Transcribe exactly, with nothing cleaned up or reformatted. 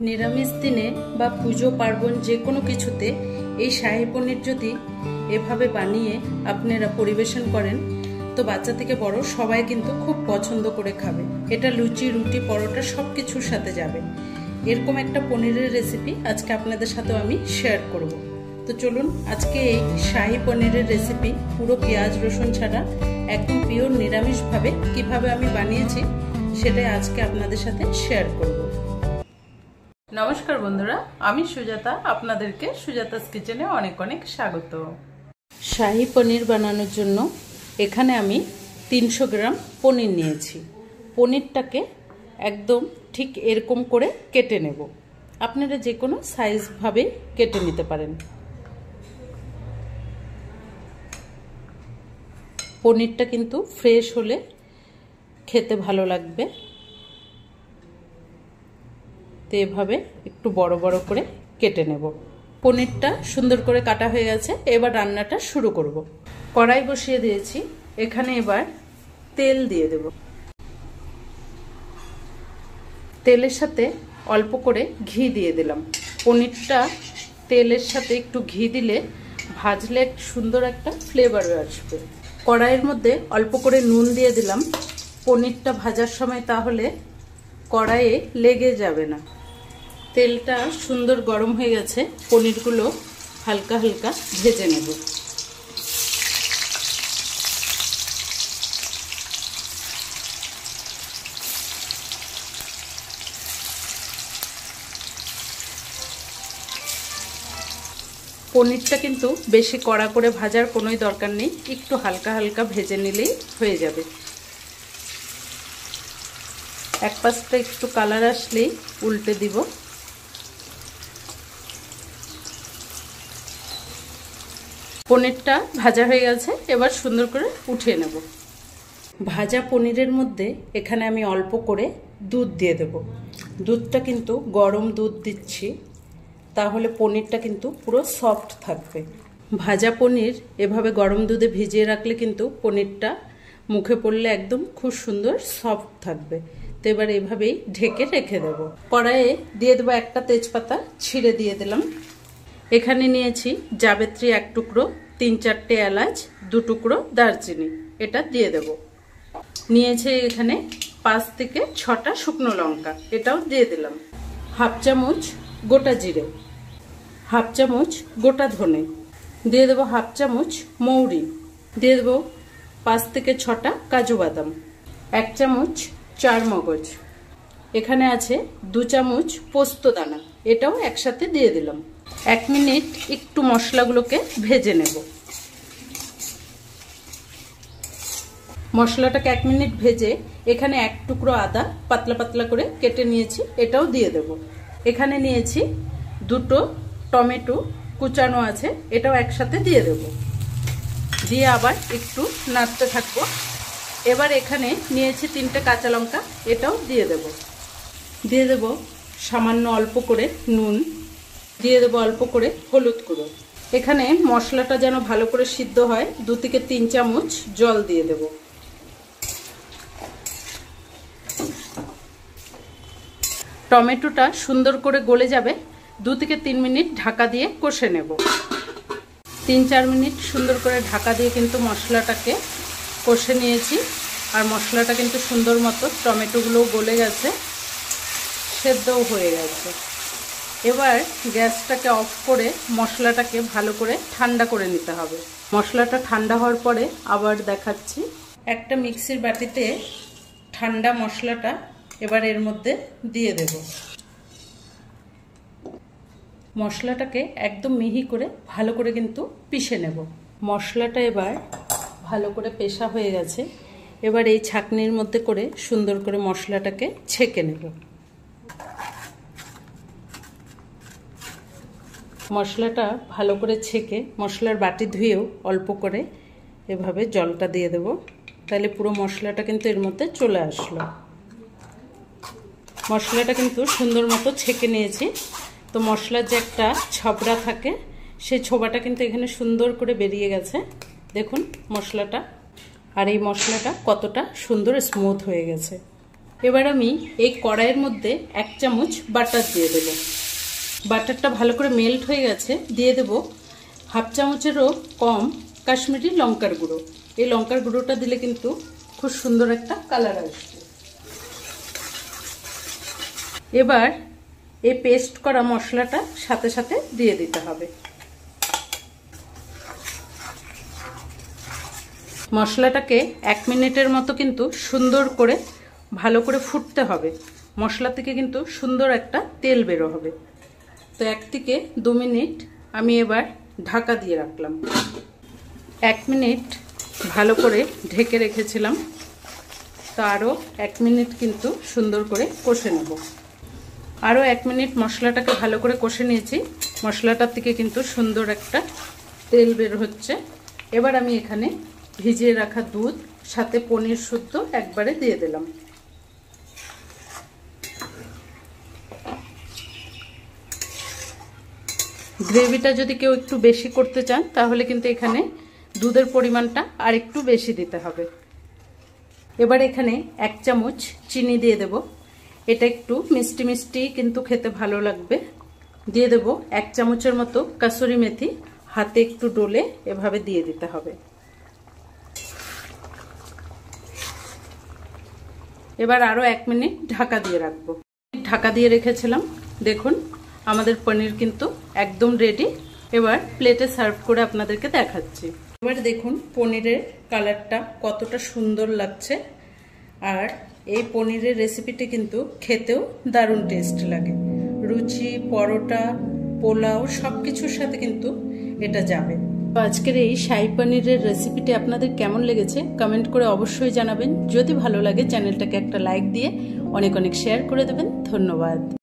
নিরামিষ দিনে বা পুজো পার্বণ যে কোনো কিছুতে এই শাহী পনির যদি এভাবে বানিয়ে আপনারা পরিবেশন করেন তো বাচ্চা থেকে বড় সবাই কিন্তু খুব পছন্দ করে খাবে। এটা লুচি, রুটি, পরোটা সব কিছুর সাথে যাবে। এরকম একটা পনিরের রেসিপি আজকে আপনাদের সাথেও আমি শেয়ার করব। তো চলুন আজকে এই শাহী পনিরের রেসিপি পুরো পেঁয়াজ রসুন ছাড়া একদম পিওর নিরামিষভাবে কিভাবে আমি বানিয়েছি সেটাই আজকে আপনাদের সাথে শেয়ার করব। নমস্কার বন্ধুরা, আমি সুজাতা, আপনাদেরকে সুজাতাস কিচেনে অনেক অনেক স্বাগত। শাহী পনির বানানোর জন্য এখানে আমি তিনশো গ্রাম পনির নিয়েছি। পনিরটাকে একদম ঠিক এরকম করে কেটে নেব। আপনারা যে কোনো সাইজভাবে কেটে নিতে পারেন। পনিরটা কিন্তু ফ্রেশ হলে খেতে ভালো লাগবে। তো এভাবে একটু বড় বড় করে কেটে নেব। পনিরটা সুন্দর করে কাটা হয়ে গেছে, এবার রান্নাটা শুরু করব। কড়াই বসিয়ে দিয়েছি, এখানে এবার তেল দিয়ে দেব। তেলের সাথে অল্প করে ঘি দিয়ে দিলাম। পনিরটা তেলের সাথে একটু ঘি দিলে ভাজলে সুন্দর একটা ফ্লেভার আসবে। কড়াইয়ের মধ্যে অল্প করে নুন দিয়ে দিলাম পনিরটা ভাজার সময়, তাহলে কড়াইয়ে লেগে যাবে না। তেলটা সুন্দর গরম হয়ে গেছে, পনিরগুলো হালকা হালকা ভেজে নেব। পনিরটা কিন্তু বেশি কড়া করে ভাজার কোনোই দরকার নেই, একটু হালকা হালকা ভেজে নিলেই হয়ে যাবে। এক পাশটা একটু কালার আসলেই উল্টে দিব। পনিরটা ভাজা হয়ে গেছে, এবার সুন্দর করে উঠিয়ে নেব। ভাজা পনিরের মধ্যে এখানে আমি অল্প করে দুধ দিয়ে দেব। দুধটা কিন্তু গরম দুধ দিচ্ছি, তাহলে পনিরটা কিন্তু পুরো সফট থাকবে। ভাজা পনির এভাবে গরম দুধে ভিজিয়ে রাখলে কিন্তু পনিরটা মুখে পড়লে একদম খুব সুন্দর সফট থাকবে। তো এবার এভাবেই ঢেকে রেখে দেব। কড়াইয়ে দিয়ে দেবো একটা তেজপাতা, ছিঁড়ে দিয়ে দিলাম। এখানে নিয়েছি জাবেত্রী এক টুকরো, তিন চারটে এলাচ, দু টুকরো দারচিনি, এটা দিয়ে দেব। নিয়েছে এখানে পাঁচ থেকে ছটা শুকনো লঙ্কা, এটাও দিয়ে দিলাম। হাফ চামচ গোটা জিরে, হাফ চামচ গোটা ধনে, দিয়ে দেবো হাফ চামচ মৌরি, দিয়ে দেবো পাঁচ থেকে ছটা কাজু বাদাম, এক চামচ চার মগজ, এখানে আছে দু চামচ পোস্ত দানা, এটাও একসাথে দিয়ে দিলাম। এক মিনিট একটু মশলাগুলোকে ভেজে নেব। মশলাটাকে এক মিনিট ভেজে এখানে এক টুকরো আদা পাতলা পাতলা করে কেটে নিয়েছি, এটাও দিয়ে দেব। এখানে নিয়েছি দুটো টমেটো কুচানো আছে, এটাও একসাথে দিয়ে দেব। দিয়ে আবার একটু নাড়তে থাকবো। এবার এখানে নিয়েছি তিনটে কাঁচা লঙ্কা, এটাও দিয়ে দেব। দিয়ে দেব সামান্য অল্প করে নুন, দিয়ে দেবো অল্প করে হলুদ গুঁড়ো। এখানে মশলাটা যেন ভালো করে সিদ্ধ হয়, দু থেকে তিন চামচ জল দিয়ে দেব। টমেটোটা সুন্দর করে গলে যাবে, দু থেকে তিন মিনিট ঢাকা দিয়ে কষে নেব। তিন চার মিনিট সুন্দর করে ঢাকা দিয়ে কিন্তু মশলাটাকে কষে নিয়েছি। আর মশলাটা কিন্তু সুন্দর মতো টমেটোগুলোও গলে গেছে, সেদ্ধও হয়ে গেছে। এবার গ্যাসটাকে অফ করে মশলাটাকে ভালো করে ঠান্ডা করে নিতে হবে। মশলাটা ঠান্ডা হওয়ার পরে আবার দেখাচ্ছি। একটা মিক্সির বাটিতে ঠান্ডা মশলাটা এবার এর মধ্যে দিয়ে দেব। মশলাটাকে একদম মিহি করে ভালো করে কিন্তু পিষে নেব। মশলাটা এবার ভালো করে পেষা হয়ে গেছে, এবার এই ছাঁকনির মধ্যে করে সুন্দর করে মশলাটাকে ছেঁকে নেব। মশলাটা ভালো করে ছেঁকে মশলার বাটি ধুয়েও অল্প করে এভাবে জলটা দিয়ে দেব, তাহলে পুরো মশলাটা কিন্তু এর মধ্যে চলে আসলো। মশলাটা কিন্তু সুন্দর মতো ছেঁকে নিয়েছি। তো মশলার যে একটা ছবড়া থাকে, সেই ছোবাটা কিন্তু এখানে সুন্দর করে বেরিয়ে গেছে। দেখুন মশলাটা, আর এই মশলাটা কতটা সুন্দর স্মুথ হয়ে গেছে। এবার আমি এই কড়াইয়ের মধ্যে এক চামচ বাটার দিয়ে দেব। বাটারটা ভালো করে মেল্ট হয়ে গেছে, দিয়ে দেব হাফ চামচেরও কম কাশ্মীরি লঙ্কার গুঁড়ো। এই লঙ্কার গুঁড়োটা দিলে কিন্তু খুব সুন্দর একটা কালার আসবে। এবার এই পেস্ট করা মশলাটা সাথে সাথে দিয়ে দিতে হবে। মশলাটাকে এক মিনিটের মতো কিন্তু সুন্দর করে ভালো করে ফুটতে হবে। মশলা থেকে কিন্তু সুন্দর একটা তেল বেরো হবে। তো এক থেকে দু মিনিট আমি এবার ঢাকা দিয়ে রাখলাম। এক মিনিট ভালো করে ঢেকে রেখেছিলাম। তো আরও এক মিনিট কিন্তু সুন্দর করে কষে নেব। আরও এক মিনিট মশলাটাকে ভালো করে কষে নিয়েছি। মশলাটার থেকে কিন্তু সুন্দর একটা তেল বের হচ্ছে। এবার আমি এখানে ভিজিয়ে রাখা দুধ সাথে পনির শুদ্ধ একবারে দিয়ে দিলাম। গ্রেভিটা যদি কেউ একটু বেশি করতে চান তাহলে কিন্তু এখানে দুধের পরিমাণটা আর একটু বেশি দিতে হবে। এবার এখানে এক চামচ চিনি দিয়ে দেব। এটা একটু মিষ্টি মিষ্টি কিন্তু খেতে ভালো লাগবে। দিয়ে দেব এক চামচের মতো কাসুরি মেথি, হাতে একটু ডলে এভাবে দিয়ে দিতে হবে। এবার আরও এক মিনিট ঢাকা দিয়ে রাখবো। ঢাকা দিয়ে রেখেছিলাম, দেখুন আমাদের পনির কিন্তু একদম রেডি। এবার প্লেটে সার্ভ করে আপনাদেরকে দেখাচ্ছি। এবার দেখুন পনিরের কালারটা কতটা সুন্দর লাগছে। আর এই পনিরের রেসিপিটি কিন্তু খেতেও দারুণ টেস্ট লাগে। রুচি, পরোটা, পোলাও সব কিছুর সাথে কিন্তু এটা যাবে। তো আজকের এই শাহী পনিরের রেসিপিটি আপনাদের কেমন লেগেছে কমেন্ট করে অবশ্যই জানাবেন। যদি ভালো লাগে চ্যানেলটাকে একটা লাইক দিয়ে অনেক অনেক শেয়ার করে দেবেন। ধন্যবাদ।